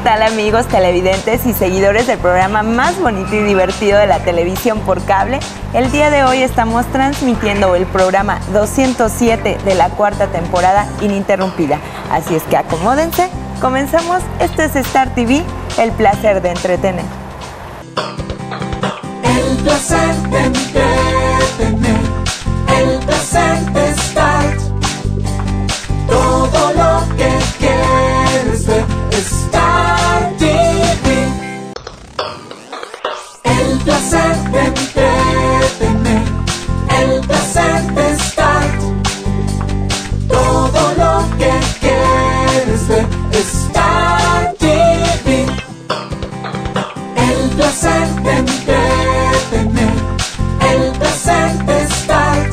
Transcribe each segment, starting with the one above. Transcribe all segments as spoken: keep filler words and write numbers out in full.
tal, amigos televidentes y seguidores del programa más bonito y divertido de la televisión por cable? El día de hoy estamos transmitiendo el programa doscientos siete de la cuarta temporada ininterrumpida. Así es que acomódense, comenzamos. Esto es Star T V, el placer de entretener. El placer de entretener, el placer de estar. Todo lo que quieres ver, Star T V. El placer de entretener, el placer de estar. Todo lo que quieres ver, Star T V. El placer de entretener, el placer de estar.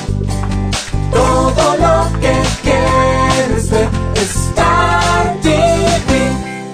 Todo lo que quieres ver, Star T V.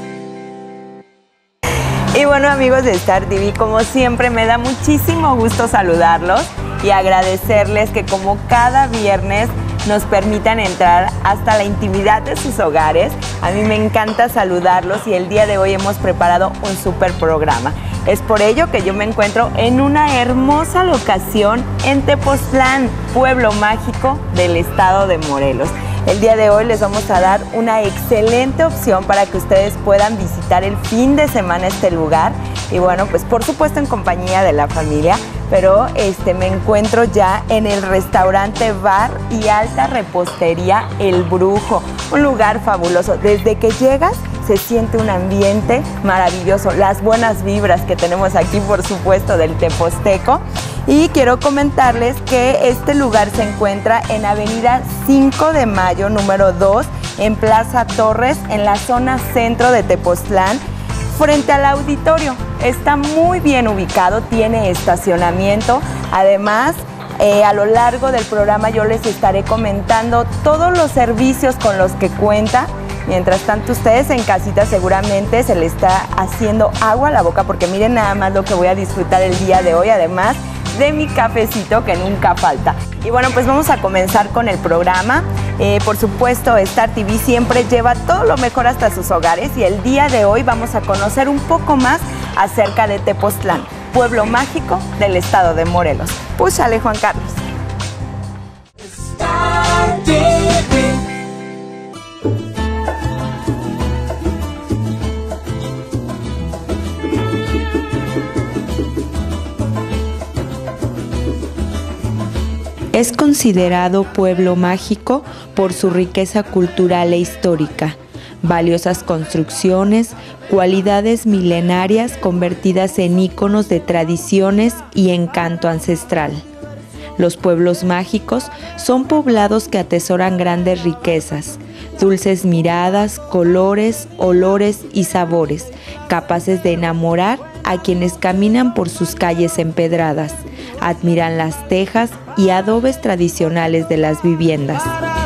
Y bueno, amigos de Star T V, como siempre me da muchísimo gusto saludarlos y agradecerles que como cada viernes nos permitan entrar hasta la intimidad de sus hogares. A mí me encanta saludarlos y el día de hoy hemos preparado un súper programa. Es por ello que yo me encuentro en una hermosa locación en Tepoztlán, pueblo mágico del estado de Morelos. El día de hoy les vamos a dar una excelente opción para que ustedes puedan visitar el fin de semana este lugar. Y bueno, pues por supuesto en compañía de la familia, pero este, me encuentro ya en el restaurante Bar y Alta Repostería El Brujo. Un lugar fabuloso. Desde que llegas se siente un ambiente maravilloso. Las buenas vibras que tenemos aquí, por supuesto, del Teposteco. Y quiero comentarles que este lugar se encuentra en Avenida cinco de mayo, número dos, en Plaza Torres, en la zona centro de Tepoztlán, frente al auditorio. Está muy bien ubicado, tiene estacionamiento. Además, eh, a lo largo del programa yo les estaré comentando todos los servicios con los que cuenta. Mientras tanto, ustedes en casita seguramente se les está haciendo agua a la boca porque miren nada más lo que voy a disfrutar el día de hoy, además de mi cafecito que nunca falta. Y bueno, pues vamos a comenzar con el programa. Eh, por supuesto, Star T V siempre lleva todo lo mejor hasta sus hogares y el día de hoy vamos a conocer un poco más acerca de Tepoztlán, pueblo mágico del estado de Morelos. Púchale, Juan Carlos. Star T V. Es considerado pueblo mágico por su riqueza cultural e histórica, valiosas construcciones, cualidades milenarias convertidas en íconos de tradiciones y encanto ancestral. Los pueblos mágicos son poblados que atesoran grandes riquezas, dulces miradas, colores, olores y sabores, capaces de enamorar a quienes caminan por sus calles empedradas, admiran las tejas y adobes tradicionales de las viviendas.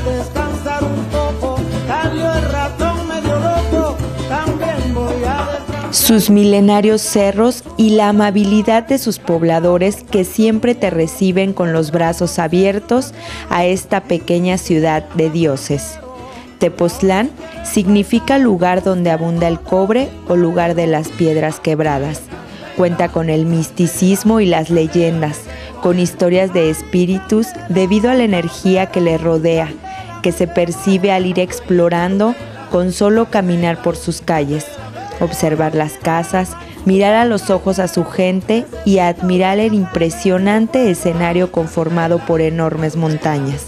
Sus milenarios cerros y la amabilidad de sus pobladores que siempre te reciben con los brazos abiertos a esta pequeña ciudad de dioses. Tepoztlán significa lugar donde abunda el cobre o lugar de las piedras quebradas. Cuenta con el misticismo y las leyendas, con historias de espíritus debido a la energía que le rodea, que se percibe al ir explorando con solo caminar por sus calles, observar las casas, mirar a los ojos a su gente y admirar el impresionante escenario conformado por enormes montañas.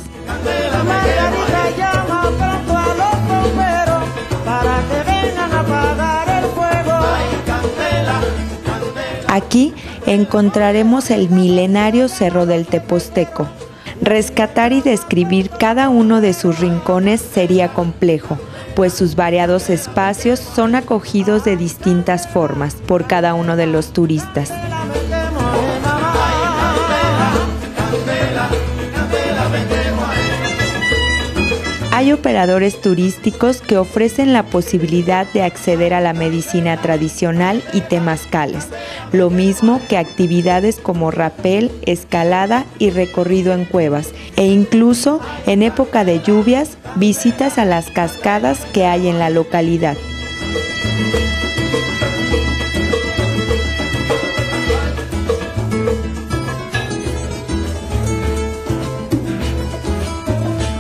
Aquí encontraremos el milenario Cerro del Teposteco. Rescatar y describir cada uno de sus rincones sería complejo, pues sus variados espacios son acogidos de distintas formas por cada uno de los turistas. Hay operadores turísticos que ofrecen la posibilidad de acceder a la medicina tradicional y temazcales, lo mismo que actividades como rapel, escalada y recorrido en cuevas, e incluso en época de lluvias, visitas a las cascadas que hay en la localidad.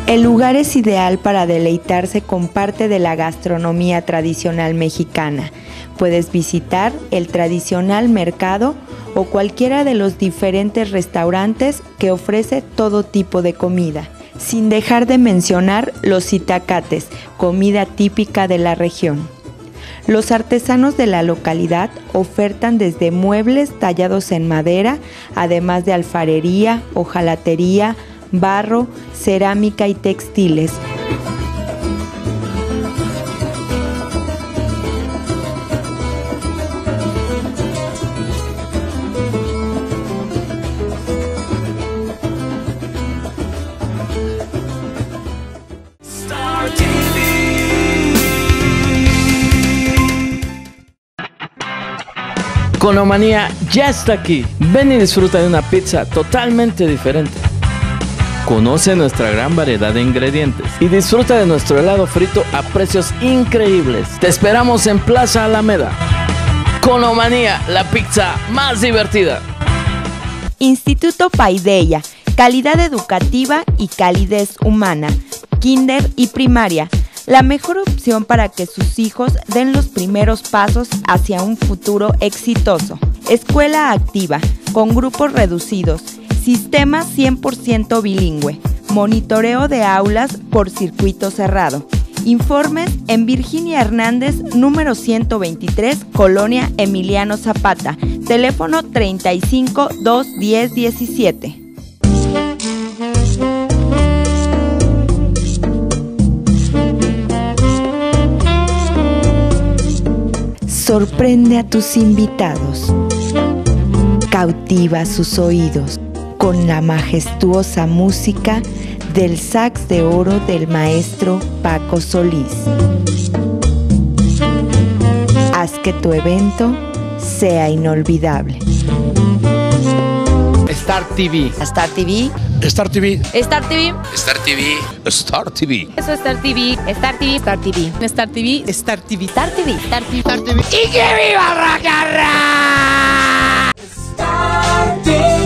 El lugar es ideal para deleitarse con parte de la gastronomía tradicional mexicana. Puedes visitar el tradicional mercado o cualquiera de los diferentes restaurantes que ofrece todo tipo de comida, sin dejar de mencionar los itacates, comida típica de la región. Los artesanos de la localidad ofertan desde muebles tallados en madera, además de alfarería, hojalatería, barro, cerámica y textiles. Conomanía ya está aquí. Ven y disfruta de una pizza totalmente diferente. Conoce nuestra gran variedad de ingredientes y disfruta de nuestro helado frito a precios increíbles. Te esperamos en Plaza Alameda. Conomanía, la pizza más divertida. Instituto Paideia, calidad educativa y calidez humana. Kinder y primaria, la mejor opción para que sus hijos den los primeros pasos hacia un futuro exitoso. Escuela activa, con grupos reducidos. Sistema cien por ciento bilingüe. Monitoreo de aulas por circuito cerrado. Informes en Virginia Hernández, número ciento veintitrés, Colonia Emiliano Zapata. Teléfono treinta y cinco, dos diez, diecisiete. Sorprende a tus invitados. Cautiva sus oídos con la majestuosa música del sax de oro del maestro Paco Solís. Haz que tu evento sea inolvidable. Star T V. Star T V. Star T V. Star T V. Star T V. Star T V. Eso es Star T V. Star T V. Star T V. Star T V. Star T V. Star T V. Star T V. Star T V. ¡Y que viva Racarra! Star T V.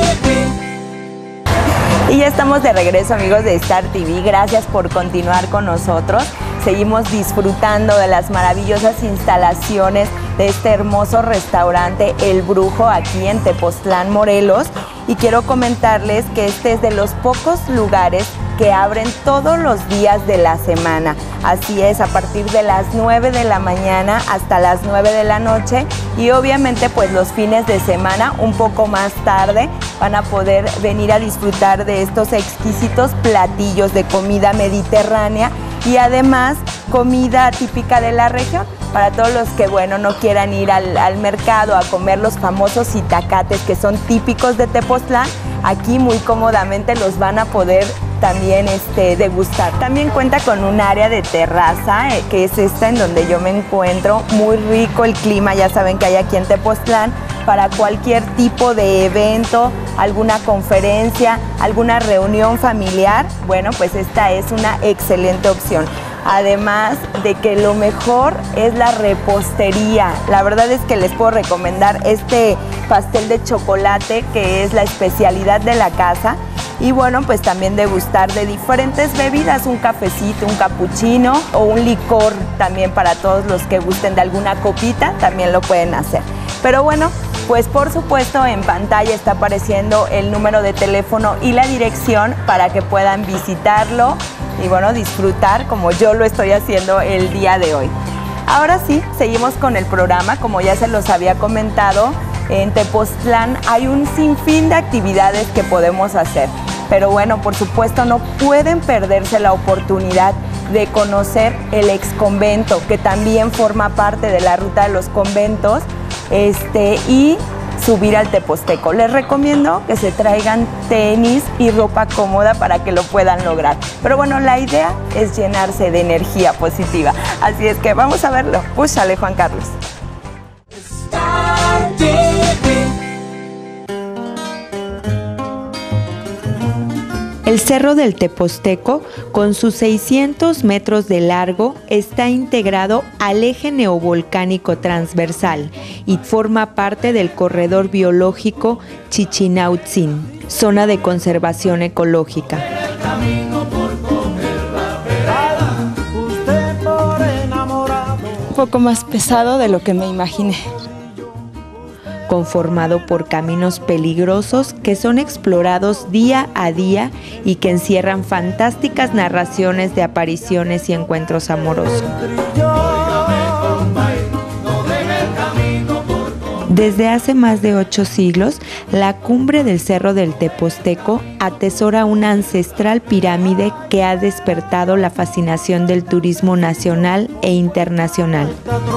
Y ya estamos de regreso, amigos de Star T V. Gracias por continuar con nosotros. Seguimos disfrutando de las maravillosas instalaciones de este hermoso restaurante El Brujo aquí en Tepoztlán, Morelos. Y quiero comentarles que este es de los pocos lugares que abren todos los días de la semana. Así es, a partir de las nueve de la mañana hasta las nueve de la noche. Y obviamente pues los fines de semana, un poco más tarde, van a poder venir a disfrutar de estos exquisitos platillos de comida mediterránea y además comida típica de la región. Para todos los que, bueno, no quieran ir al, al mercado a comer los famosos itacates que son típicos de Tepoztlán, aquí muy cómodamente los van a poder también este, degustar. También cuenta con un área de terraza, eh, que es esta en donde yo me encuentro. Muy rico el clima, ya saben que hay aquí en Tepoztlán, para cualquier tipo de evento, alguna conferencia, alguna reunión familiar. Bueno, pues esta es una excelente opción. Además de que lo mejor es la repostería. La verdad es que les puedo recomendar este pastel de chocolate, que es la especialidad de la casa. Y bueno, pues también degustar de diferentes bebidas, un cafecito, un capuchino o un licor también para todos los que gusten de alguna copita, también lo pueden hacer. Pero bueno, pues por supuesto en pantalla está apareciendo el número de teléfono y la dirección para que puedan visitarlo y bueno, disfrutar como yo lo estoy haciendo el día de hoy. Ahora sí, seguimos con el programa. Como ya se los había comentado, en Tepoztlán hay un sinfín de actividades que podemos hacer. Pero bueno, por supuesto no pueden perderse la oportunidad de conocer el exconvento, que también forma parte de la ruta de los conventos, este, y subir al Teposteco. Les recomiendo que se traigan tenis y ropa cómoda para que lo puedan lograr. Pero bueno, la idea es llenarse de energía positiva. Así es que vamos a verlo. Púchale, Juan Carlos. Star T V. El Cerro del Teposteco, con sus seiscientos metros de largo, está integrado al eje neovolcánico transversal y forma parte del corredor biológico Chichinautzin, zona de conservación ecológica. El camino por comer. poco más pesado de lo que me imaginé. Conformado por caminos peligrosos que son explorados día a día y que encierran fantásticas narraciones de apariciones y encuentros amorosos. Desde hace más de ocho siglos, la cumbre del Cerro del Teposteco atesora una ancestral pirámide que ha despertado la fascinación del turismo nacional e internacional.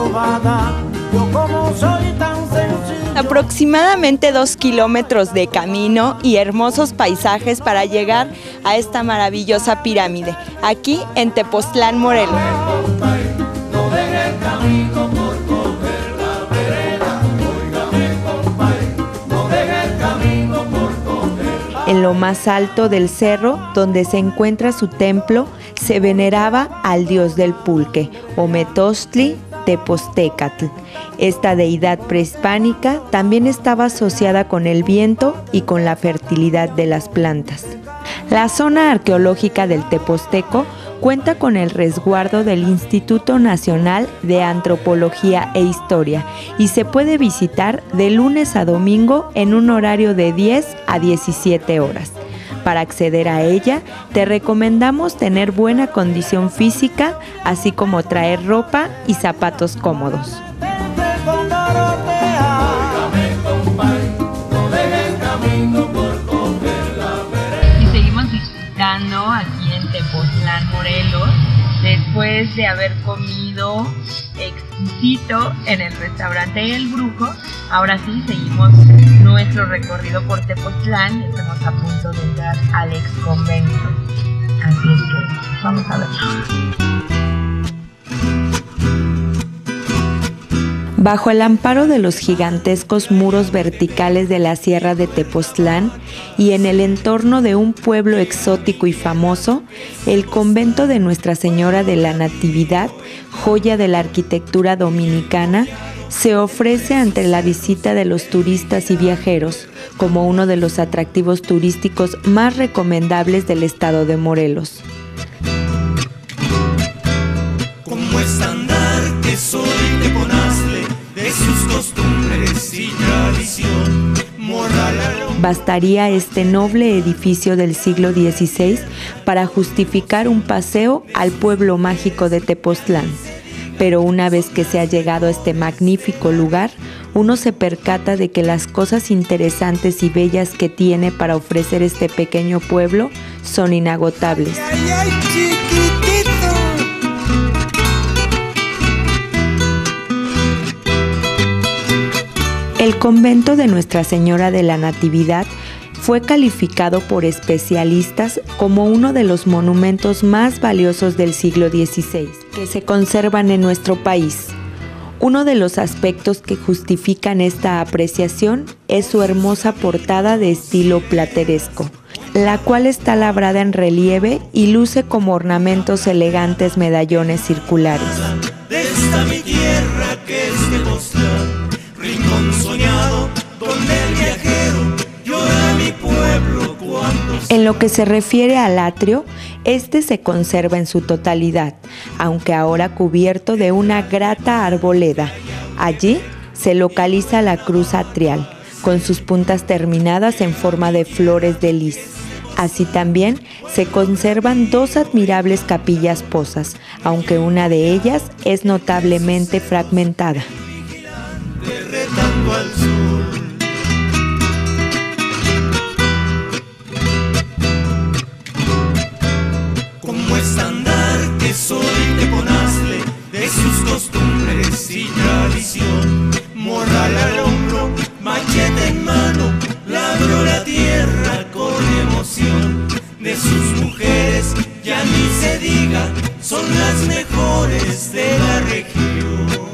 Aproximadamente dos kilómetros de camino y hermosos paisajes para llegar a esta maravillosa pirámide, aquí en Tepoztlán, Morelos. En lo más alto del cerro, donde se encuentra su templo, se veneraba al dios del pulque, Ometostli Tepoztecatl. Esta deidad prehispánica también estaba asociada con el viento y con la fertilidad de las plantas. La zona arqueológica del Teposteco cuenta con el resguardo del Instituto Nacional de Antropología e Historia y se puede visitar de lunes a domingo en un horario de diez a diecisiete horas. Para acceder a ella, te recomendamos tener buena condición física, así como traer ropa y zapatos cómodos. Y seguimos disfrutando aquí en Tepoztlán, Morelos, después de haber comido exquisito en el restaurante El Brujo. Ahora sí, seguimos nuestro recorrido por Tepoztlán y estamos a punto de entrar al ex convento. Así es que vamos a verlo. Bajo el amparo de los gigantescos muros verticales de la Sierra de Tepoztlán y en el entorno de un pueblo exótico y famoso, el convento de Nuestra Señora de la Natividad, joya de la arquitectura dominicana, se ofrece ante la visita de los turistas y viajeros como uno de los atractivos turísticos más recomendables del estado de Morelos. Como estandarte soy Teponazle, de sus costumbres y tradición, moral al... Bastaría este noble edificio del siglo dieciséis para justificar un paseo al pueblo mágico de Tepoztlán. Pero una vez que se ha llegado a este magnífico lugar, uno se percata de que las cosas interesantes y bellas que tiene para ofrecer este pequeño pueblo son inagotables. Ay, ay, chiquitito. El convento de Nuestra Señora de la Natividad fue calificado por especialistas como uno de los monumentos más valiosos del siglo dieciséis que se conservan en nuestro país. Uno de los aspectos que justifican esta apreciación es su hermosa portada de estilo plateresco, la cual está labrada en relieve y luce como ornamentos elegantes medallones circulares. De esta mi tierra que es Tepoztlán, rincón soñado donde el viajero llora a mi pueblo cuando... En lo que se refiere al atrio, este se conserva en su totalidad, aunque ahora cubierto de una grata arboleda. Allí se localiza la cruz atrial, con sus puntas terminadas en forma de flores de lis. Así también se conservan dos admirables capillas pozas, aunque una de ellas es notablemente fragmentada. Retando al sur. Como estandarte soy Teponazle, de sus costumbres y tradición, morral al hombro, machete en mano, labro la tierra con emoción. De sus mujeres ya ni se diga, son las mejores de la región.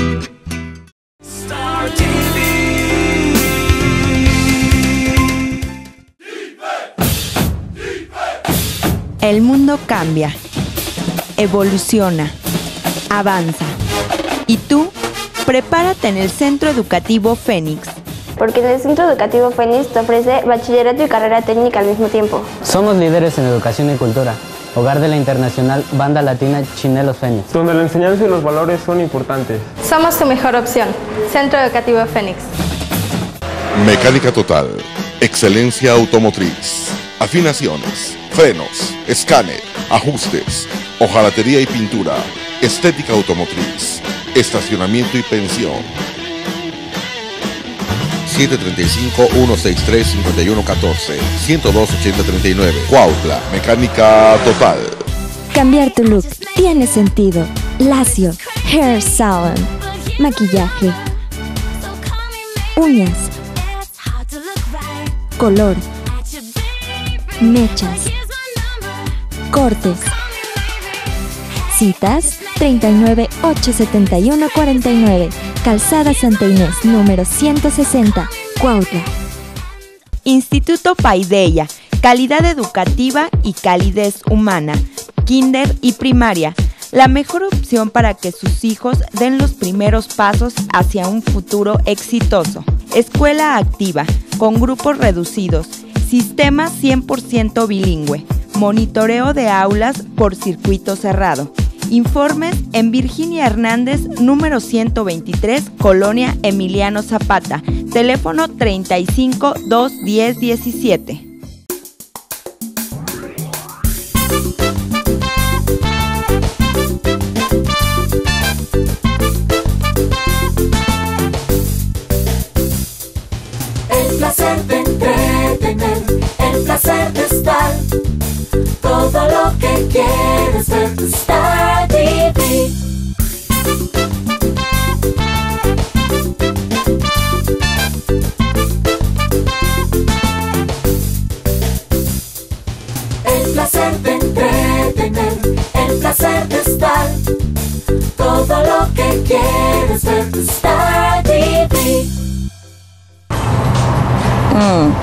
El mundo cambia, evoluciona, avanza. Y tú, prepárate en el Centro Educativo Fénix. Porque en el Centro Educativo Fénix te ofrece bachillerato y carrera técnica al mismo tiempo. Somos líderes en educación y cultura. hogar de la internacional banda latina Chinelos Fénix, donde la enseñanza y los valores son importantes. Somos tu mejor opción, Centro Educativo Fénix. Mecánica Total, excelencia automotriz, afinaciones, frenos, escáner, ajustes, hojalatería y pintura, estética automotriz, estacionamiento y pensión. siete tres cinco, uno seis tres, cinco uno uno cuatro, uno dos ocho cero tres nueve. Cuautla, Mecánica Total. Cambiar tu look tiene sentido. Lacio, Hair Salon, maquillaje, uñas, color, mechas, cortes. Citas treinta y nueve, ochocientos setenta y uno, cuarenta y nueve. Calzada Santa Inés, número ciento sesenta, Cuautla. Instituto Paideia, calidad educativa y calidez humana, kinder y primaria, la mejor opción para que sus hijos den los primeros pasos hacia un futuro exitoso. Escuela activa, con grupos reducidos, sistema cien por ciento bilingüe, monitoreo de aulas por circuito cerrado. Informes en Virginia Hernández, número ciento veintitrés, Colonia Emiliano Zapata, teléfono treinta y cinco, dos diez, diecisiete. El placer de entretener, el placer de estar, todo lo que quieres ver de Star T V. El placer de entretener, el placer de estar, todo lo que quieres ver de Star T V. Mmm,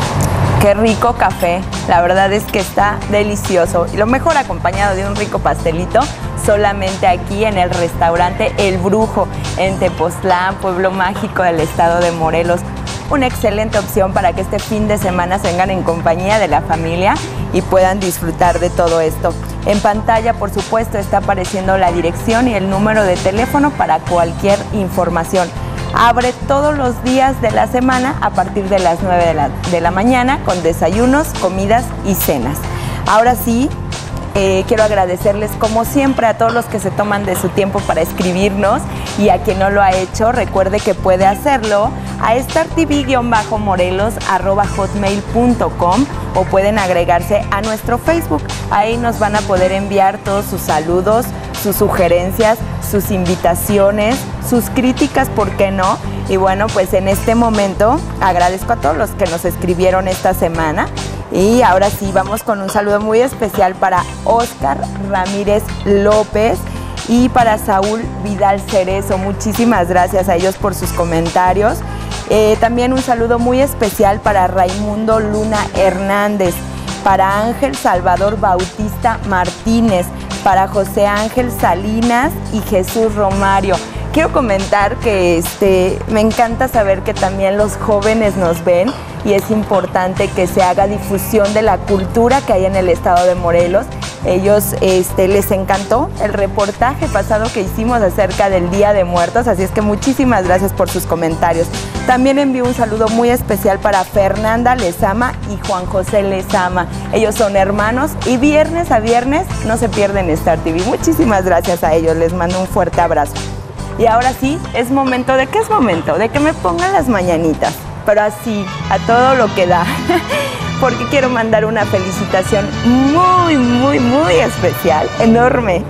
qué rico café, la verdad es que está delicioso y lo mejor acompañado de un rico pastelito solamente aquí en el restaurante El Brujo en Tepoztlán, pueblo mágico del estado de Morelos. Una excelente opción para que este fin de semana se vengan en compañía de la familia y puedan disfrutar de todo esto. En pantalla, por supuesto, está apareciendo la dirección y el número de teléfono para cualquier información. Abre todos los días de la semana a partir de las nueve de la, de la mañana con desayunos, comidas y cenas. Ahora sí, eh, quiero agradecerles como siempre a todos los que se toman de su tiempo para escribirnos y a quien no lo ha hecho, recuerde que puede hacerlo a startv-morelos arroba hotmail punto com o pueden agregarse a nuestro Facebook. Ahí nos van a poder enviar todos sus saludos, sus sugerencias, sus invitaciones, sus críticas, ¿por qué no? Y bueno, pues en este momento agradezco a todos los que nos escribieron esta semana. Y ahora sí, vamos con un saludo muy especial para Oscar Ramírez López y para Saúl Vidal Cerezo. Muchísimas gracias a ellos por sus comentarios. Eh, también un saludo muy especial para Raimundo Luna Hernández, para Ángel Salvador Bautista Martínez, para José Ángel Salinas y Jesús Romario. Quiero comentar que este, me encanta saber que también los jóvenes nos ven y es importante que se haga difusión de la cultura que hay en el estado de Morelos. Ellos este, les encantó el reportaje pasado que hicimos acerca del Día de Muertos, así es que muchísimas gracias por sus comentarios. También envío un saludo muy especial para Fernanda Lezama y Juan José Lezama. Ellos son hermanos y viernes a viernes no se pierden Star T V. Muchísimas gracias a ellos, les mando un fuerte abrazo. Y ahora sí, es momento, ¿de qué es momento? De que me pongan las mañanitas, pero así, a todo lo que da, porque quiero mandar una felicitación muy, muy, muy especial, enorme,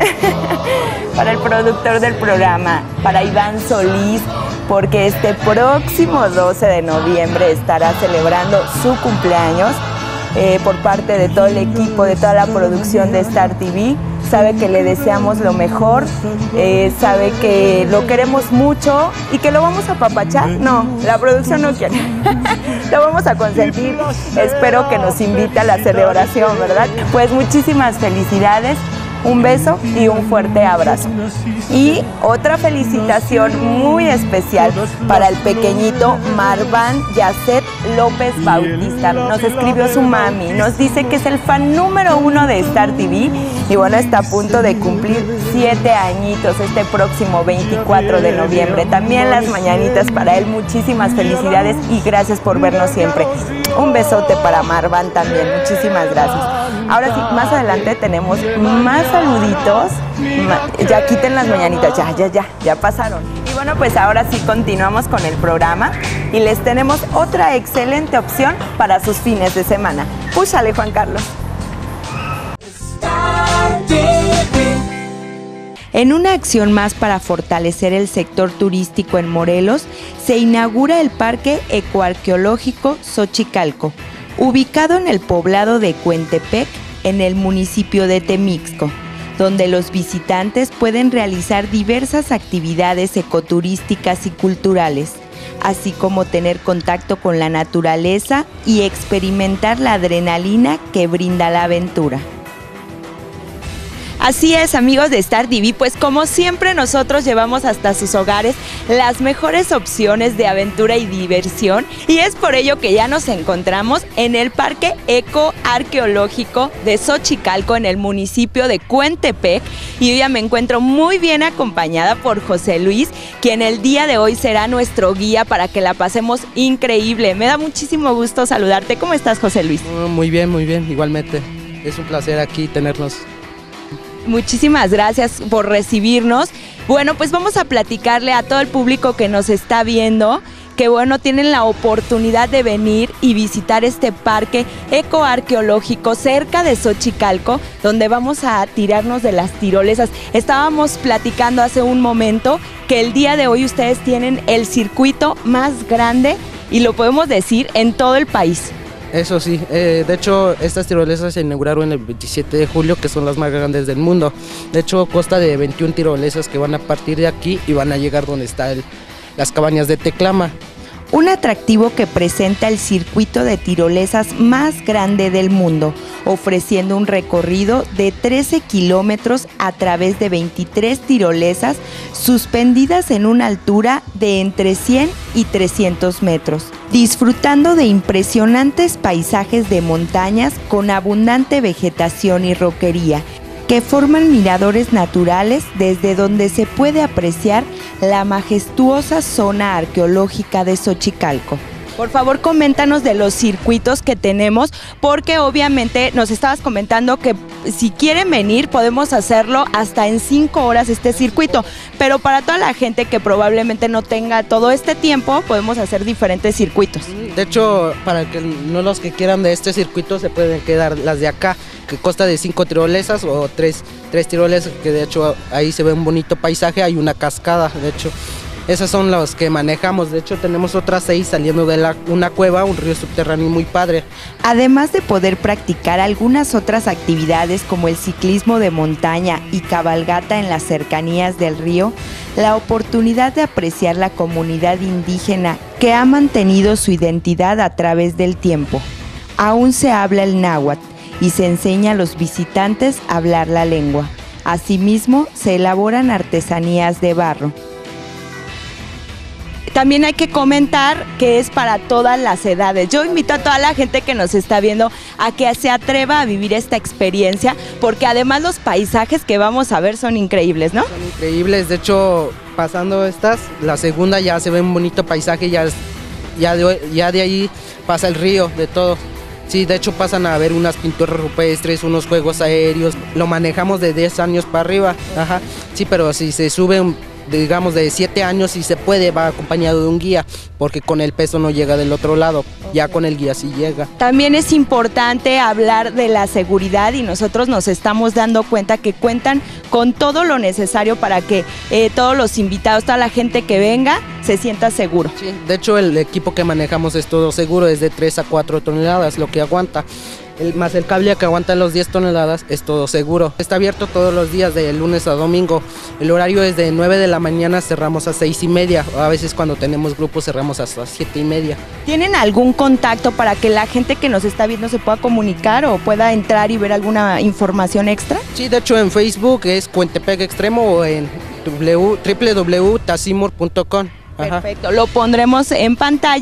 para el productor del programa, para Iván Solís, porque este próximo doce de noviembre estará celebrando su cumpleaños. Eh, por parte de todo el equipo, de toda la producción de Star T V, sabe que le deseamos lo mejor, eh, sabe que lo queremos mucho y que lo vamos a apapachar. No, la producción no quiere. Lo vamos a consentir. Espero que nos invite a la celebración, ¿verdad? Pues muchísimas felicidades. Un beso y un fuerte abrazo. Y otra felicitación muy especial para el pequeñito Marván Yacet López Bautista. Nos escribió su mami, nos dice que es el fan número uno de Star T V y bueno, está a punto de cumplir siete añitos este próximo veinticuatro de noviembre. También las mañanitas para él, muchísimas felicidades y gracias por vernos siempre. Un besote para Marván también, muchísimas gracias. Ahora sí, más adelante tenemos más saluditos. Ya quiten las mañanitas, ya, ya, ya, ya pasaron. Y bueno, pues ahora sí continuamos con el programa y les tenemos otra excelente opción para sus fines de semana. Púchale, Juan Carlos. En una acción más para fortalecer el sector turístico en Morelos, se inaugura el Parque Ecoarqueológico Xochicalco, ubicado en el poblado de Cuentepec, en el municipio de Temixco, donde los visitantes pueden realizar diversas actividades ecoturísticas y culturales, así como tener contacto con la naturaleza y experimentar la adrenalina que brinda la aventura. Así es, amigos de Star T V, pues como siempre nosotros llevamos hasta sus hogares las mejores opciones de aventura y diversión y es por ello que ya nos encontramos en el Parque Ecoarqueológico de Xochicalco en el municipio de Cuentepec y hoy ya me encuentro muy bien acompañada por José Luis, quien el día de hoy será nuestro guía para que la pasemos increíble. Me da muchísimo gusto saludarte. ¿Cómo estás, José Luis? Muy bien, muy bien, igualmente. Es un placer aquí tenernos. Muchísimas gracias por recibirnos. Bueno, pues vamos a platicarle a todo el público que nos está viendo que bueno, tienen la oportunidad de venir y visitar este parque ecoarqueológico cerca de Xochicalco, donde vamos a tirarnos de las tirolesas. Estábamos platicando hace un momento que el día de hoy ustedes tienen el circuito más grande, y lo podemos decir, en todo el país. Eso sí, eh, de hecho estas tirolesas se inauguraron el veintisiete de julio, que son las más grandes del mundo. De hecho consta de veintiuna tirolesas que van a partir de aquí y van a llegar donde están las cabañas de Teclama. Un atractivo que presenta el circuito de tirolesas más grande del mundo, ofreciendo un recorrido de trece kilómetros a través de veintitrés tirolesas suspendidas en una altura de entre cien y trescientos metros, disfrutando de impresionantes paisajes de montañas con abundante vegetación y roquería, que forman miradores naturales desde donde se puede apreciar la majestuosa zona arqueológica de Xochicalco. Por favor, coméntanos de los circuitos que tenemos, porque obviamente nos estabas comentando que si quieren venir podemos hacerlo hasta en cinco horas este circuito, pero para toda la gente que probablemente no tenga todo este tiempo, podemos hacer diferentes circuitos. De hecho, para que no los que quieran de este circuito se pueden quedar las de acá, que consta de cinco tirolesas o tres, tres tirolesas, que de hecho ahí se ve un bonito paisaje, hay una cascada, de hecho. Esas son las que manejamos, de hecho tenemos otras seis saliendo de la, una cueva, un río subterráneo muy padre. Además de poder practicar algunas otras actividades como el ciclismo de montaña y cabalgata en las cercanías del río, la oportunidad de apreciar la comunidad indígena que ha mantenido su identidad a través del tiempo. Aún se habla el náhuatl y se enseña a los visitantes a hablar la lengua. Asimismo, se elaboran artesanías de barro. También hay que comentar que es para todas las edades. Yo invito a toda la gente que nos está viendo a que se atreva a vivir esta experiencia, porque además los paisajes que vamos a ver son increíbles, ¿no? Son increíbles, de hecho, pasando estas, la segunda ya se ve un bonito paisaje, ya, ya, de, ya de ahí pasa el río, de todo. Sí, de hecho pasan a ver unas pinturas rupestres, unos juegos aéreos, lo manejamos de diez años para arriba, ajá. Sí, pero si se sube un digamos de siete años, si se puede, va acompañado de un guía, porque con el peso no llega del otro lado, ya con el guía sí llega. También es importante hablar de la seguridad, y nosotros nos estamos dando cuenta que cuentan con todo lo necesario para que eh, todos los invitados, toda la gente que venga, se sienta seguro. Sí, de hecho el equipo que manejamos es todo seguro, es de tres a cuatro toneladas lo que aguanta. El, más el cable que aguanta los diez toneladas, es todo seguro. Está abierto todos los días de lunes a domingo. El horario es de nueve de la mañana, cerramos a seis y media. A veces cuando tenemos grupos cerramos hasta siete y media. ¿Tienen algún contacto para que la gente que nos está viendo se pueda comunicar o pueda entrar y ver alguna información extra? Sí, de hecho en Facebook es Cuentepec Extremo o en w w w punto tacimur punto com. Perfecto, lo pondremos en pantalla.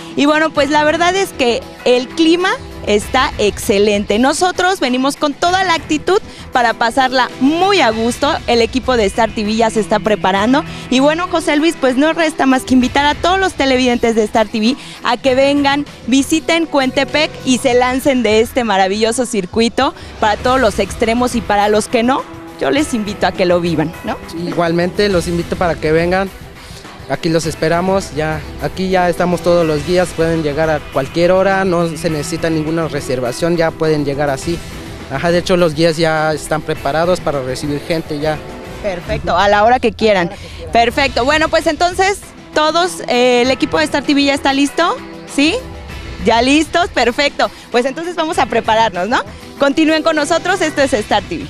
Y bueno, pues la verdad es que el clima está excelente. Nosotros venimos con toda la actitud para pasarla muy a gusto. El equipo de Star T V ya se está preparando. Y bueno, José Luis, pues no resta más que invitar a todos los televidentes de Star T V a que vengan, visiten Coentepec y se lancen de este maravilloso circuito para todos los extremos y para los que no, yo les invito a que lo vivan, ¿no? Sí, igualmente los invito para que vengan. Aquí los esperamos, ya, aquí ya estamos todos los días, pueden llegar a cualquier hora, no se necesita ninguna reservación, ya pueden llegar así. Ajá, de hecho los guías ya están preparados para recibir gente ya. Perfecto, a la hora que quieran. Perfecto, bueno pues entonces todos, eh, el equipo de Star T V ya está listo, ¿sí? ¿Ya listos? Perfecto, pues entonces vamos a prepararnos, ¿no? Continúen con nosotros, esto es Star T V.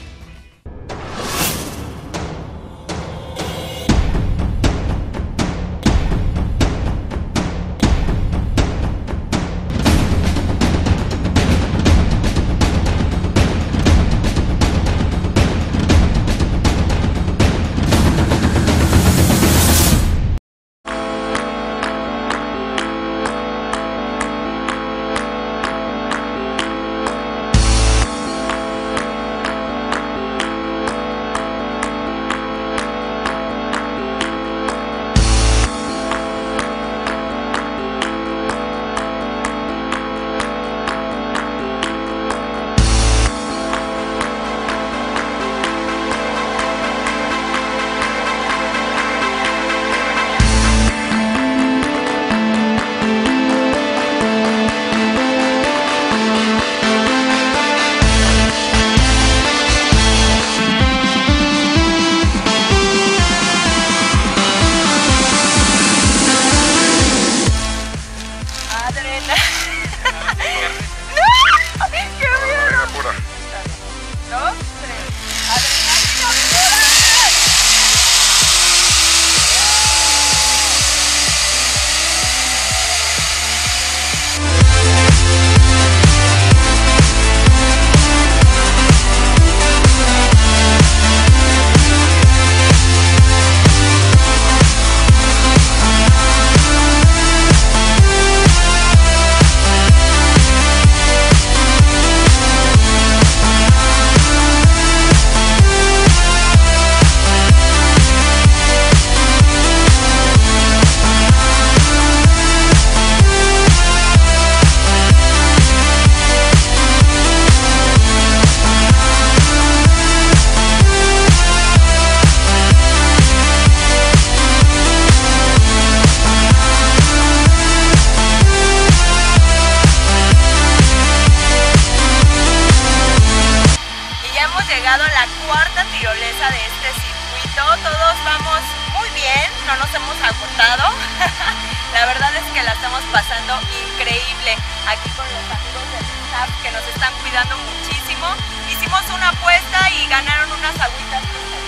La verdad es que la estamos pasando increíble aquí con los amigos del staff que nos están cuidando muchísimo. Hicimos una apuesta y ganaron unas agüitas.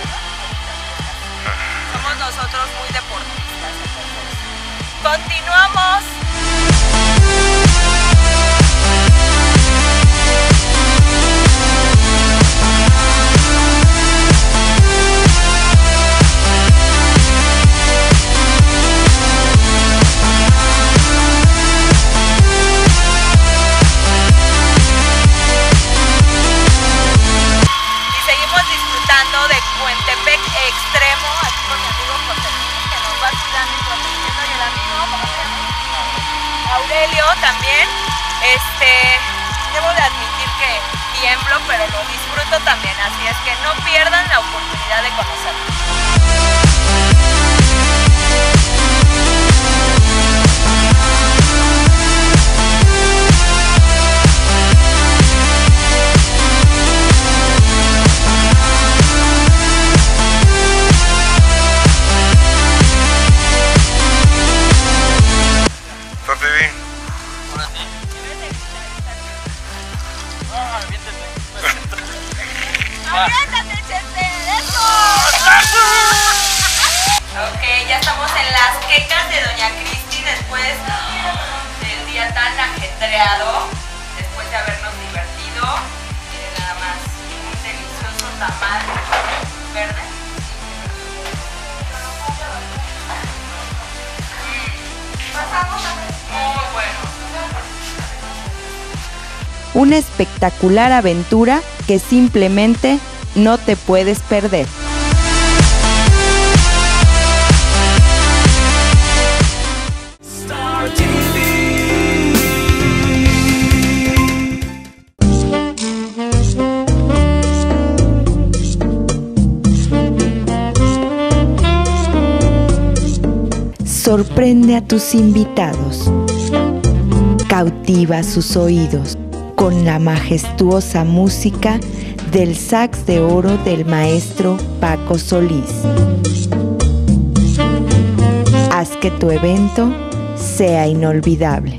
Somos nosotros muy deportistas. Entonces, continuamos. De Coentepec Extremo, aquí con mi amigo José Luis, que nos va cuidando y protegiendo, y el amigo Aurelio también. Este, debo de admitir que tiemblo, pero lo disfruto también, así es que no pierdan la oportunidad de conocerlo. Ok, ya estamos en las quecas de Doña Cristi después del día tan ajetreado, después de habernos divertido. Miren nada más, un delicioso tamal verde. Pasamos a muy bueno. una espectacular aventura que simplemente no te puedes perder. Sorprende a tus invitados, cautiva sus oídos con la majestuosa música del sax de oro del maestro Paco Solís. Haz que tu evento sea inolvidable.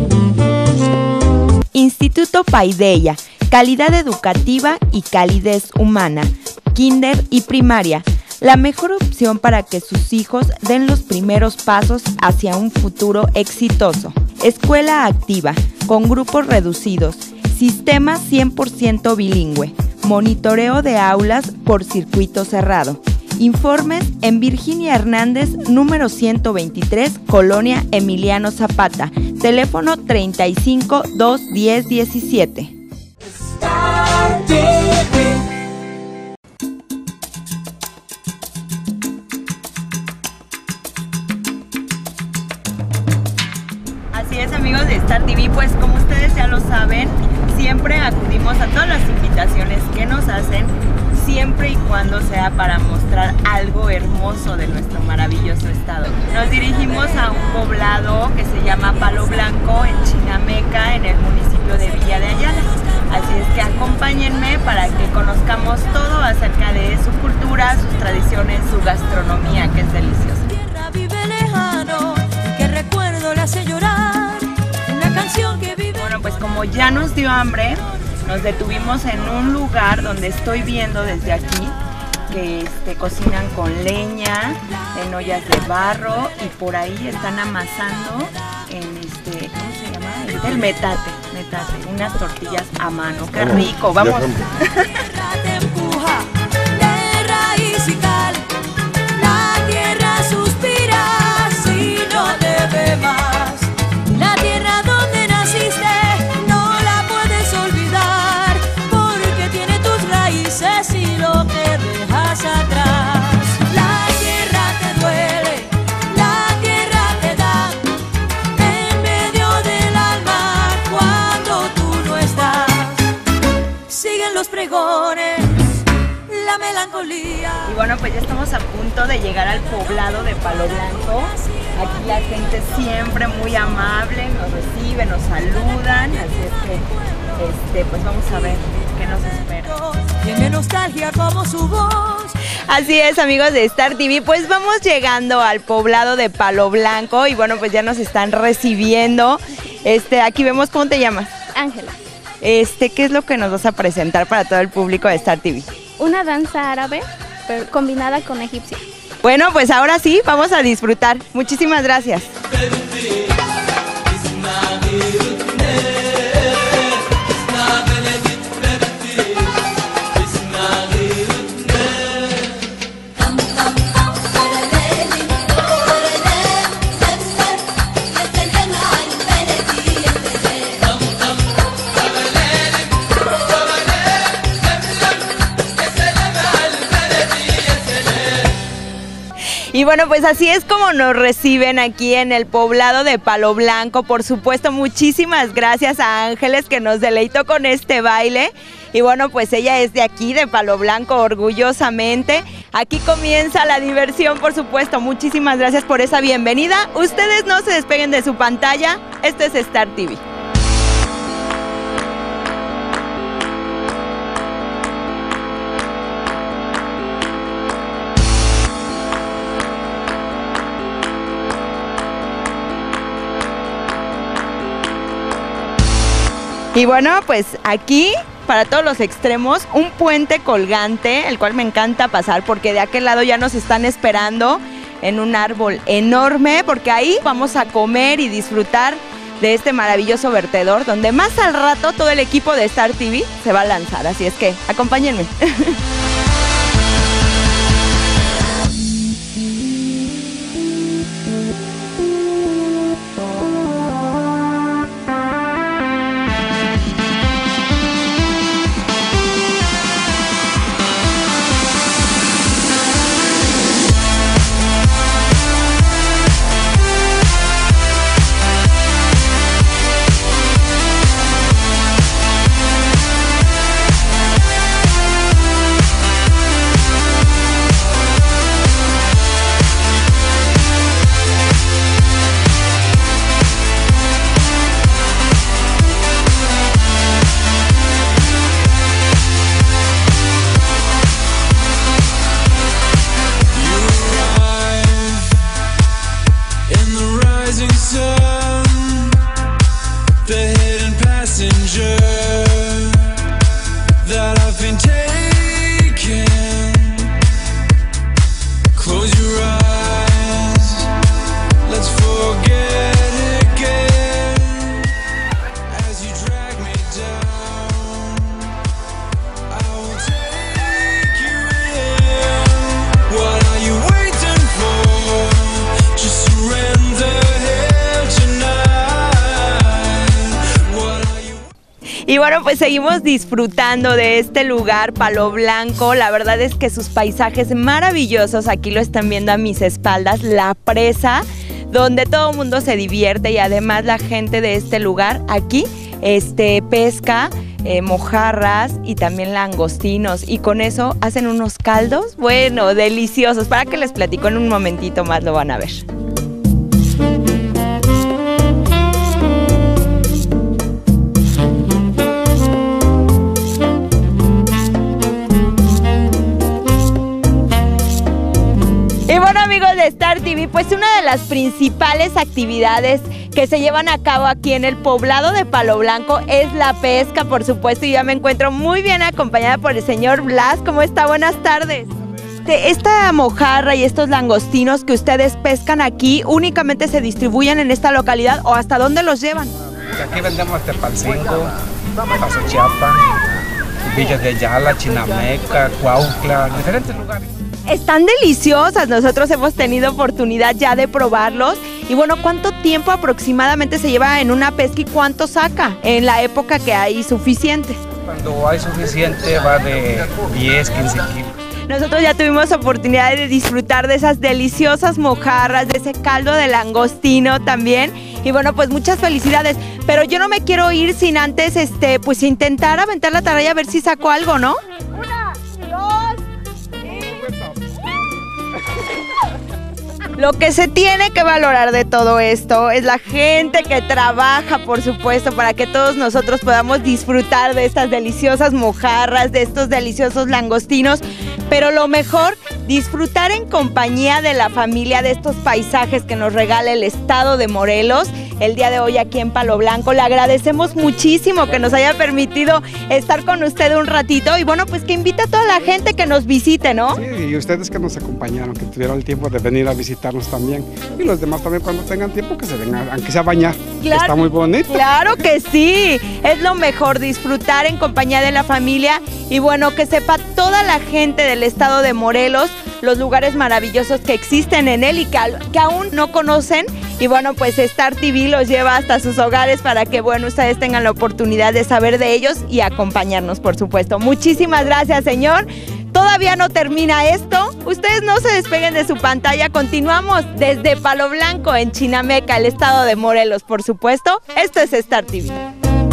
Instituto Paideia, calidad educativa y calidez humana, kinder y primaria. La mejor opción para que sus hijos den los primeros pasos hacia un futuro exitoso. Escuela activa, con grupos reducidos, sistema cien por ciento bilingüe, monitoreo de aulas por circuito cerrado. Informes en Virginia Hernández, número ciento veintitrés, Colonia Emiliano Zapata, teléfono treinta y cinco, dos diez, diecisiete. Así es, amigos de Star T V, pues como ustedes ya lo saben, siempre acudimos a todas las invitaciones que nos hacen, siempre y cuando sea para mostrar algo hermoso de nuestro maravilloso estado. Nos dirigimos a un poblado que se llama Palo Blanco, en Chinameca, en el municipio de Villa de Ayala. Así es que acompáñenme para que conozcamos todo acerca de su cultura, sus tradiciones, su gastronomía, que es deliciosa. Tierra vive lejano, que recuerdo le hace llorar, una canción que vive... Bueno, pues como ya nos dio hambre, nos detuvimos en un lugar donde estoy viendo desde aquí que este, cocinan con leña, en ollas de barro, y por ahí están amasando en este, ¿cómo se llama? El, el metate, metate, unas tortillas a mano. ¡Qué rico! Vamos. Te empuja de raíz y cal, la tierra suspira si no te ve más. La tierra donde naciste no la puedes olvidar, porque tiene tus raíces y lo que dejas atrás. La tierra te duele, la tierra te da en medio del alma cuando tú no estás. Siguen los pregones, la melancolía. Y bueno, pues ya estamos a punto de llegar al poblado de Palo Blanco. Aquí la gente siempre muy amable, nos recibe, nos saludan, así es que este, pues vamos a ver qué nos espera. Tiene nostalgia como su voz. Así es, amigos de Star T V, pues vamos llegando al poblado de Palo Blanco y bueno, pues ya nos están recibiendo. Este, aquí vemos, ¿cómo te llamas? Ángela. Este, ¿qué es lo que nos vas a presentar para todo el público de Star T V? Una danza árabe pero combinada con egipcia. Bueno, pues ahora sí, vamos a disfrutar. Muchísimas gracias. Y bueno, pues así es como nos reciben aquí en el poblado de Palo Blanco. Por supuesto, muchísimas gracias a Ángeles que nos deleitó con este baile. Y bueno, pues ella es de aquí, de Palo Blanco, orgullosamente. Aquí comienza la diversión, por supuesto. Muchísimas gracias por esa bienvenida. Ustedes no se despeguen de su pantalla. Esto es Star T V. Y bueno, pues aquí, para todos los extremos, un puente colgante, el cual me encanta pasar porque de aquel lado ya nos están esperando en un árbol enorme, porque ahí vamos a comer y disfrutar de este maravilloso vertedor, donde más al rato todo el equipo de Star T V se va a lanzar, así es que acompáñenme. Y bueno, pues seguimos disfrutando de este lugar, Palo Blanco. La verdad es que sus paisajes maravillosos, aquí lo están viendo a mis espaldas, la presa, donde todo el mundo se divierte y además la gente de este lugar aquí este, pesca eh, mojarras y también langostinos y con eso hacen unos caldos, bueno, deliciosos. Para que les platico en un momentito más, lo van a ver. Y bueno, amigos de Star T V, pues una de las principales actividades que se llevan a cabo aquí en el poblado de Palo Blanco es la pesca, por supuesto, y ya me encuentro muy bien acompañada por el señor Blas. ¿Cómo está? Buenas tardes. Esta mojarra y estos langostinos que ustedes pescan aquí, ¿únicamente se distribuyen en esta localidad o hasta dónde los llevan? Aquí vendemos Tepalcingo, Paso Chiapa, Villa de Ayala, Chinameca, Cuautla, diferentes lugares. Están deliciosas, nosotros hemos tenido oportunidad ya de probarlos. Y bueno, ¿cuánto tiempo aproximadamente se lleva en una pesca y cuánto saca en la época que hay suficiente? Cuando hay suficiente va de diez, quince kilos. Nosotros ya tuvimos oportunidad de disfrutar de esas deliciosas mojarras, de ese caldo de langostino también. Y bueno, pues muchas felicidades. Pero yo no me quiero ir sin antes, este, pues intentar aventar la taralla a ver si saco algo, ¿no? Una, dos, Lo que se tiene que valorar de todo esto es la gente que trabaja, por supuesto, para que todos nosotros podamos disfrutar de estas deliciosas mojarras, de estos deliciosos langostinos, pero lo mejor, disfrutar en compañía de la familia de estos paisajes que nos regala el estado de Morelos. El día de hoy aquí en Palo Blanco, le agradecemos muchísimo que nos haya permitido estar con usted un ratito y bueno, pues que invita a toda la gente que nos visite, ¿no? Sí, y ustedes que nos acompañaron, que tuvieron el tiempo de venir a visitarnos también y los demás también cuando tengan tiempo que se vengan, aunque sea a bañar, claro, está muy bonito. Claro que sí, es lo mejor, disfrutar en compañía de la familia y bueno, que sepa toda la gente del estado de Morelos los lugares maravillosos que existen en él y que, que aún no conocen. Y bueno, pues Star T V los lleva hasta sus hogares para que, bueno, ustedes tengan la oportunidad de saber de ellos y acompañarnos, por supuesto. Muchísimas gracias, señor. Todavía no termina esto. Ustedes no se despeguen de su pantalla. Continuamos desde Palo Blanco, en Chinameca, el estado de Morelos, por supuesto. Esto es Star T V.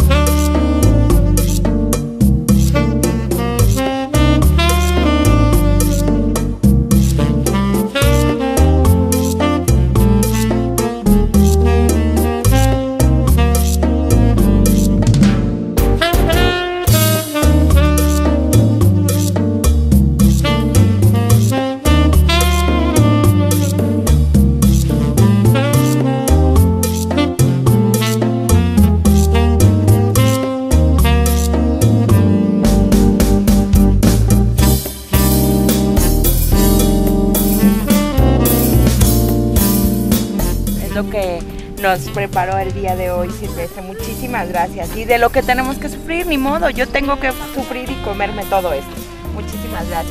Que nos preparó el día de hoy, Silvestre. Muchísimas gracias. Y de lo que tenemos que sufrir, ni modo, yo tengo que sufrir y comerme todo esto. Muchísimas gracias.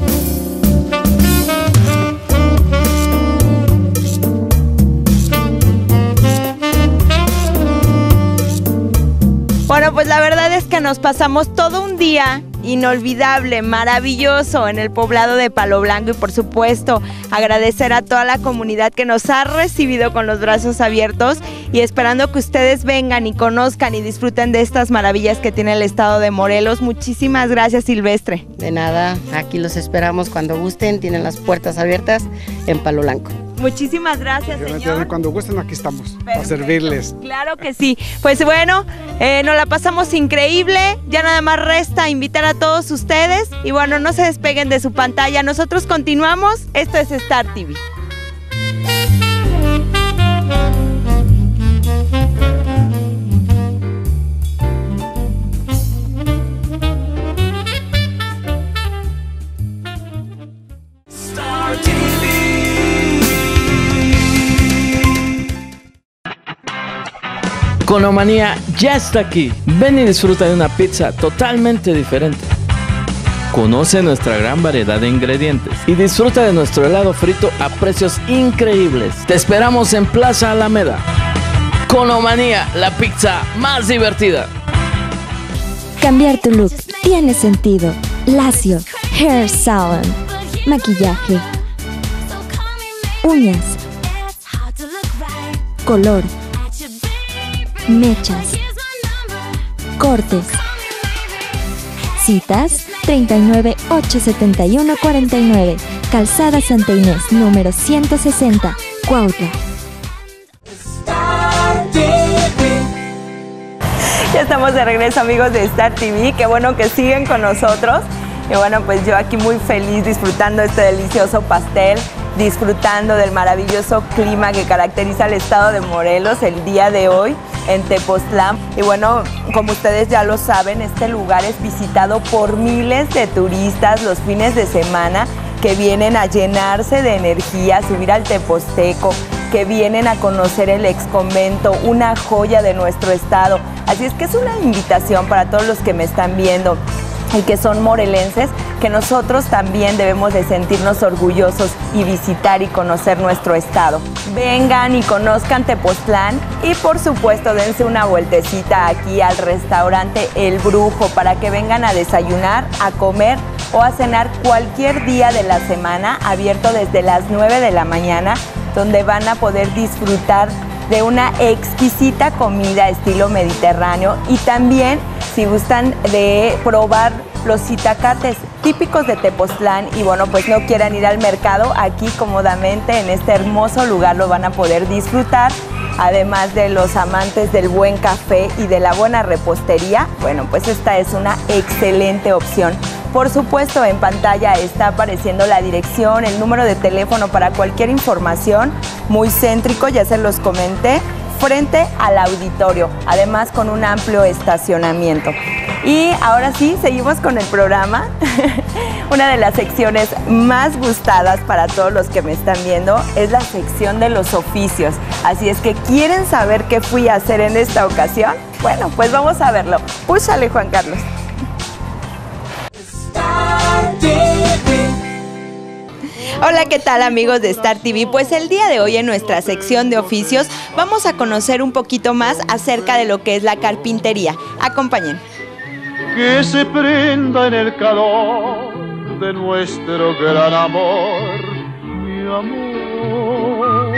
Bueno, pues la verdad es que nos pasamos todo un día inolvidable, maravilloso en el poblado de Palo Blanco y por supuesto agradecer a toda la comunidad que nos ha recibido con los brazos abiertos y esperando que ustedes vengan y conozcan y disfruten de estas maravillas que tiene el estado de Morelos. Muchísimas gracias, Silvestre. De nada, aquí los esperamos cuando gusten, tienen las puertas abiertas en Palo Blanco. Muchísimas gracias, señor. Cuando gusten aquí estamos, perfecto, a servirles. Claro que sí. Pues bueno, eh, nos la pasamos increíble. Ya nada más resta invitar a todos ustedes. Y bueno, no se despeguen de su pantalla. Nosotros continuamos. Esto es Star T V. Conomanía ya está aquí. Ven y disfruta de una pizza totalmente diferente. Conoce nuestra gran variedad de ingredientes y disfruta de nuestro helado frito a precios increíbles. Te esperamos en Plaza Alameda. Conomanía, la pizza más divertida. Cambiar tu look tiene sentido. Lacio Hair Salon. Maquillaje, uñas, color, mechas, cortes. Citas treinta y nueve, ocho setenta y uno, cuarenta y nueve. Calzada Santa Inés, número ciento sesenta, Cuautla. Ya estamos de regreso, amigos de Star T V. Qué bueno que siguen con nosotros. Y bueno, pues yo aquí muy feliz disfrutando este delicioso pastel, disfrutando del maravilloso clima que caracteriza el estado de Morelos el día de hoy en Tepoztlán. Y bueno, como ustedes ya lo saben, este lugar es visitado por miles de turistas los fines de semana que vienen a llenarse de energía, a subir al Tepozteco, que vienen a conocer el ex convento, una joya de nuestro estado. Así es que es una invitación para todos los que me están viendo y que son morelenses, que nosotros también debemos de sentirnos orgullosos y visitar y conocer nuestro estado. Vengan y conozcan Tepoztlán y por supuesto dense una vueltecita aquí al restaurante El Brujo para que vengan a desayunar, a comer o a cenar cualquier día de la semana, abierto desde las nueve de la mañana, donde van a poder disfrutar de una exquisita comida estilo mediterráneo y también si gustan de probar los itacates típicos de Tepoztlán y bueno, pues no quieran ir al mercado, aquí cómodamente en este hermoso lugar lo van a poder disfrutar. Además de los amantes del buen café y de la buena repostería, bueno, pues esta es una excelente opción. Por supuesto, en pantalla está apareciendo la dirección, el número de teléfono para cualquier información, muy céntrico, ya se los comenté, frente al auditorio, además con un amplio estacionamiento. Y ahora sí, seguimos con el programa. Una de las secciones más gustadas para todos los que me están viendo es la sección de los oficios. Así es que, ¿quieren saber qué fui a hacer en esta ocasión? Bueno, pues vamos a verlo. Púchale, Juan Carlos. Hola, ¿qué tal, amigos de Star T V? Pues el día de hoy en nuestra sección de oficios vamos a conocer un poquito más acerca de lo que es la carpintería. Acompañen. Que se prenda en el calor de nuestro gran amor, mi amor.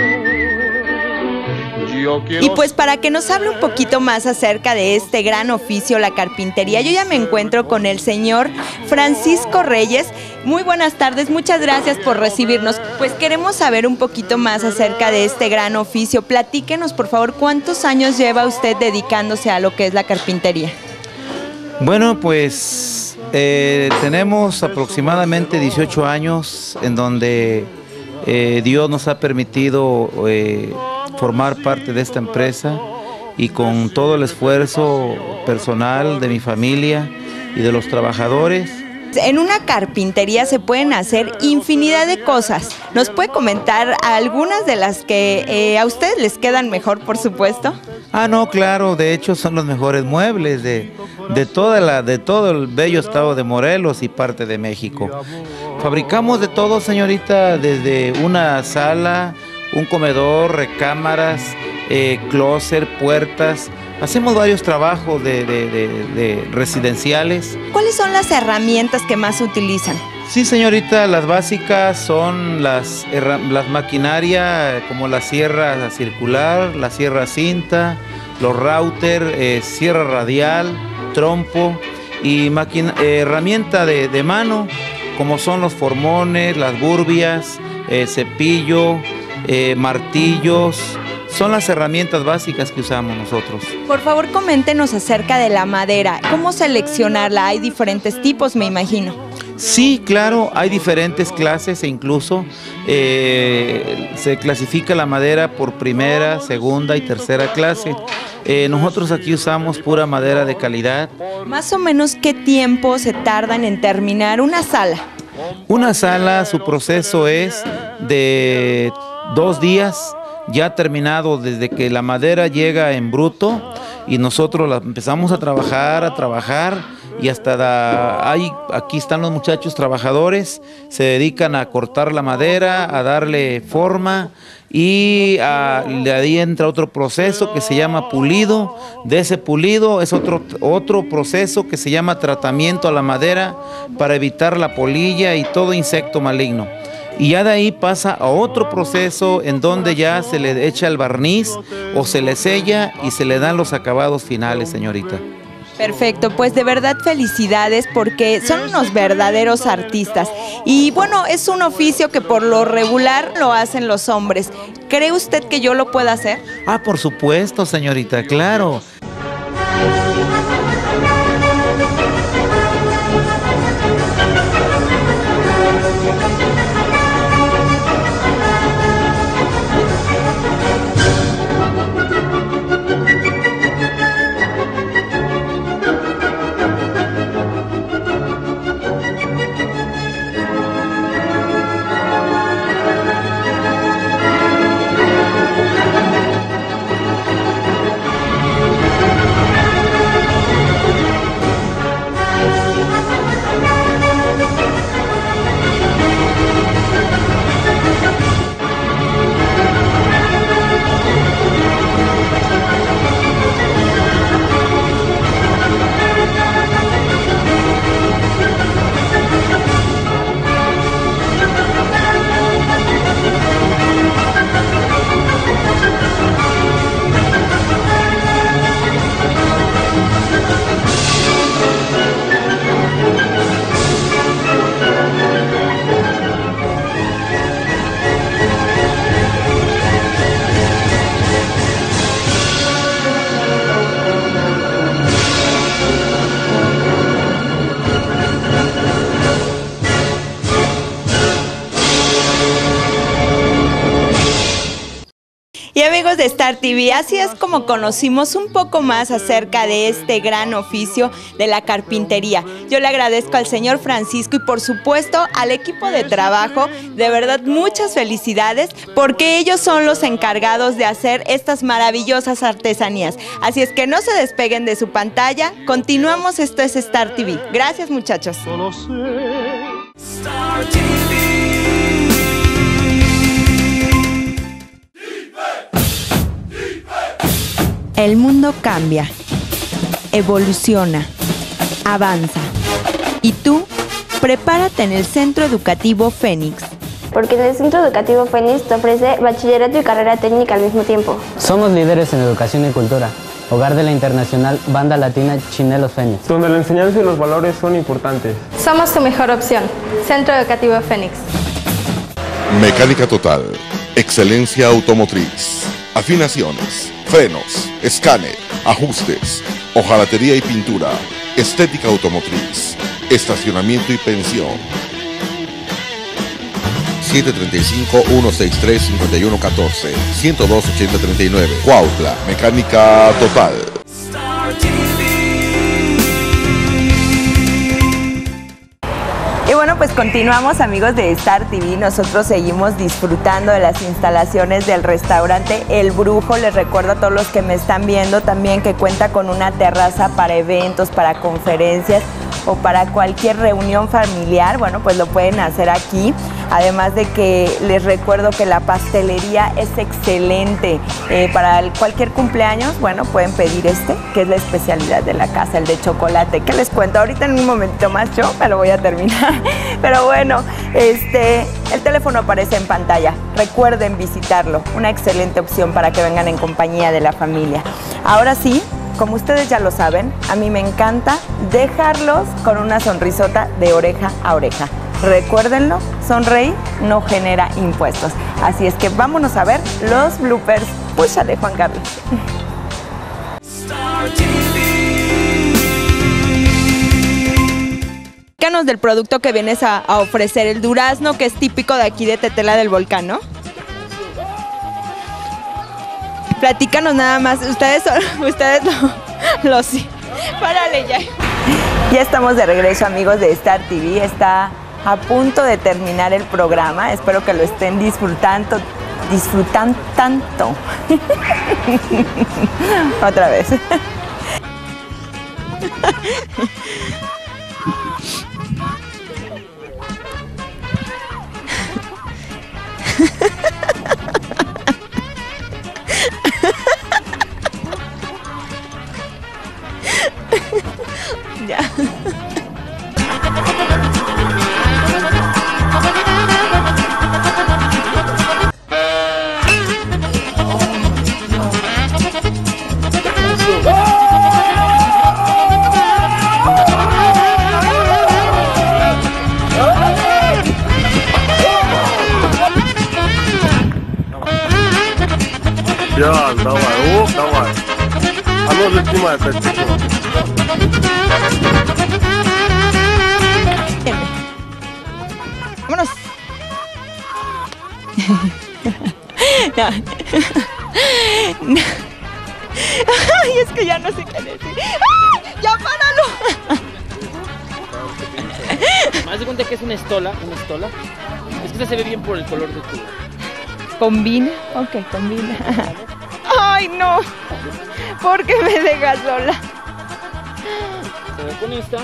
Yo quiero... Y pues para que nos hable un poquito más acerca de este gran oficio, la carpintería, yo ya me encuentro con el señor Francisco Reyes. Muy buenas tardes, muchas gracias por recibirnos. Pues queremos saber un poquito más acerca de este gran oficio. Platíquenos, por favor, ¿cuántos años lleva usted dedicándose a lo que es la carpintería? Bueno, pues eh, tenemos aproximadamente dieciocho años en donde eh, Dios nos ha permitido eh, formar parte de esta empresa y con todo el esfuerzo personal de mi familia y de los trabajadores. En una carpintería se pueden hacer infinidad de cosas. ¿Nos puede comentar algunas de las que eh, a ustedes les quedan mejor, por supuesto? Ah, no, claro, de hecho son los mejores muebles de, de, toda la, de todo el bello estado de Morelos y parte de México. Fabricamos de todo, señorita, desde una sala, un comedor, recámaras, eh, closet, puertas. Hacemos varios trabajos de, de, de, de residenciales. ¿Cuáles son las herramientas que más utilizan? Sí, señorita, las básicas son las, las maquinarias como la sierra circular, la sierra cinta, los router, eh, sierra radial, trompo y eh, herramienta de, de mano como son los formones, las burbias, eh, cepillo, eh, martillos. Son las herramientas básicas que usamos nosotros. Por favor, coméntenos acerca de la madera. ¿Cómo seleccionarla? Hay diferentes tipos, me imagino. Sí, claro, hay diferentes clases e incluso eh, se clasifica la madera por primera, segunda y tercera clase. Eh, nosotros aquí usamos pura madera de calidad. Más o menos, ¿qué tiempo se tardan en terminar una sala? Una sala, su proceso es de dos días. Ya terminado, desde que la madera llega en bruto y nosotros la empezamos a trabajar, a trabajar y hasta da, hay, aquí están los muchachos trabajadores, se dedican a cortar la madera, a darle forma, y a, de ahí entra otro proceso que se llama pulido. De ese pulido es otro, otro proceso que se llama tratamiento a la madera para evitar la polilla y todo insecto maligno. Y ya de ahí pasa a otro proceso en donde ya se le echa el barniz o se le sella y se le dan los acabados finales, señorita. Perfecto, pues de verdad felicidades porque son unos verdaderos artistas. Y bueno, es un oficio que por lo regular lo hacen los hombres. ¿Cree usted que yo lo pueda hacer? Ah, por supuesto, señorita, claro. Y amigos de Star T V, así es como conocimos un poco más acerca de este gran oficio de la carpintería. Yo le agradezco al señor Francisco y por supuesto al equipo de trabajo, de verdad muchas felicidades porque ellos son los encargados de hacer estas maravillosas artesanías. Así es que no se despeguen de su pantalla, continuamos, esto es Star T V. Gracias muchachos. Star T V. El mundo cambia, evoluciona, avanza. Y tú, prepárate en el Centro Educativo Fénix. Porque en el Centro Educativo Fénix te ofrece bachillerato y carrera técnica al mismo tiempo. Somos líderes en educación y cultura. Hogar de la internacional Banda Latina Chinelos Fénix. Donde la enseñanza y los valores son importantes. Somos tu mejor opción. Centro Educativo Fénix. Mecánica total. Excelencia automotriz. Afinaciones. Frenos, escáner, ajustes, hojalatería y pintura, estética automotriz, estacionamiento y pensión. siete tres cinco, uno seis tres, cinco uno uno cuatro, uno dos ocho cero tres nueve. Cuautla, Mecánica Total. Y bueno, pues continuamos, amigos de Star T V. Nosotros seguimos disfrutando de las instalaciones del restaurante El Brujo. Les recuerdo a todos los que me están viendo también que cuenta con una terraza para eventos, para conferencias o para cualquier reunión familiar. Bueno, pues lo pueden hacer aquí. Además de que les recuerdo que la pastelería es excelente. Eh, para el, cualquier cumpleaños, bueno, pueden pedir este, que es la especialidad de la casa, el de chocolate. ¿Qué les cuento? Ahorita en un momentito más yo me lo voy a terminar. Pero bueno, este, el teléfono aparece en pantalla. Recuerden visitarlo. Una excelente opción para que vengan en compañía de la familia. Ahora sí, como ustedes ya lo saben, a mí me encanta dejarlos con una sonrisota de oreja a oreja. Recuérdenlo, sonreír no genera impuestos. Así es que vámonos a ver los bloopers. Púchale, Juan Carlos. Platícanos del producto que vienes a, a ofrecer, el durazno, que es típico de aquí de Tetela del Volcán, ¿no? Platícanos nada más, ustedes, ustedes lo, lo sí. Párale ya. Ya estamos de regreso, amigos de Star T V. Está a punto de terminar el programa. Espero que lo estén disfrutando, disfrutando tanto. Otra vez. Yan, давай, о, давай. Оно же снимает перспективу. Vámonos. No. No. Ay, es que ya no sé qué decir. ¡Ay, ya páralo! ¿Me das de cuenta que es una estola? Una estola. Es que esta se ve bien por el color de tu. ¿Combina? Ok, combina. Ay, no. ¿Por qué me dejas sola? Se ve con esta.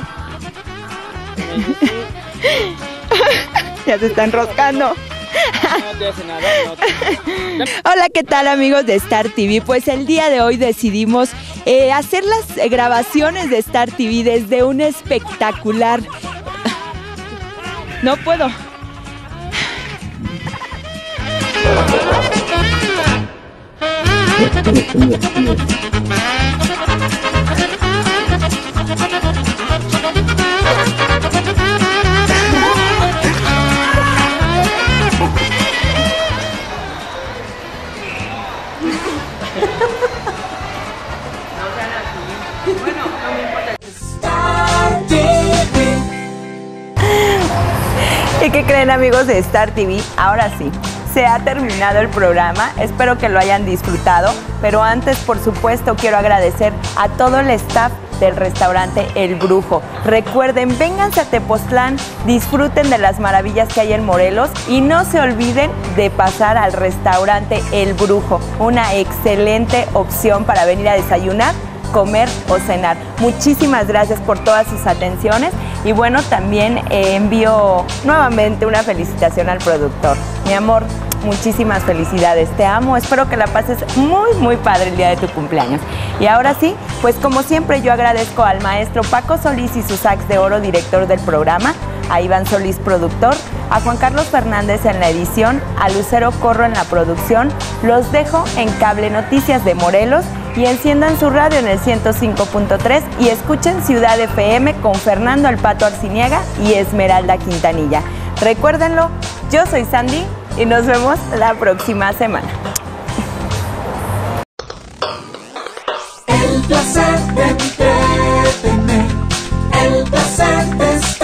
Ya se está enroscando. No te hace nada. No te... Hola, ¿qué tal, amigos de Star T V? Pues el día de hoy decidimos eh, hacer las eh, grabaciones de Star T V desde un espectacular... No puedo. ¿Y qué creen, amigos de Star T V? Ahora sí, se ha terminado el programa, espero que lo hayan disfrutado, pero antes, por supuesto, quiero agradecer a todo el staff del restaurante El Brujo. Recuerden, vénganse a Tepoztlán, disfruten de las maravillas que hay en Morelos y no se olviden de pasar al restaurante El Brujo, una excelente opción para venir a desayunar, comer o cenar. Muchísimas gracias por todas sus atenciones y bueno, también eh, envío nuevamente una felicitación al productor. Mi amor, muchísimas felicidades, te amo, espero que la pases muy muy padre el día de tu cumpleaños. Y ahora sí, pues como siempre yo agradezco al maestro Paco Solís y su sax de oro, director del programa, a Iván Solís, productor, a Juan Carlos Fernández en la edición, a Lucero Corro en la producción. Los dejo en Cable Noticias de Morelos y enciendan su radio en el ciento cinco punto tres y escuchen Ciudad F M con Fernando El Pato Arciniega y Esmeralda Quintanilla. Recuérdenlo, yo soy Sandy y nos vemos la próxima semana. El placer de entretener, el placer de